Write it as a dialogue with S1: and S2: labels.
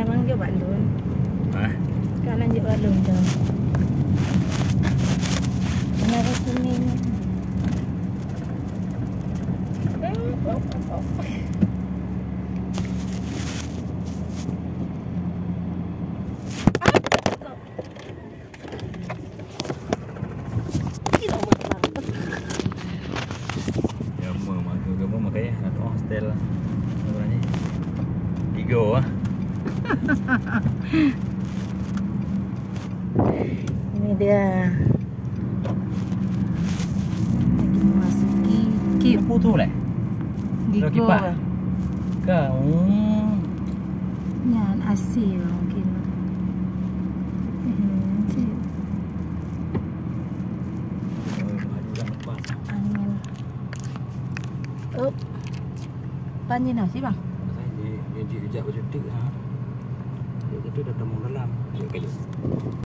S1: Memang dia balon.
S2: Hah?
S1: Kanan je balon tu. Kenapa sini ni?
S2: Makanya nak hostel lah. Sebenarnya 3 lah.
S1: Ini dia. Lagi memasuki kip.
S2: Apa tu lah?
S1: Gigo.
S2: Kau.
S1: Yan asil mungkin. Angin. Up. Panjang dah sih bang.
S2: Dia kejap macam tu ha. Dia kata dah tamang dalam. Dia kayu.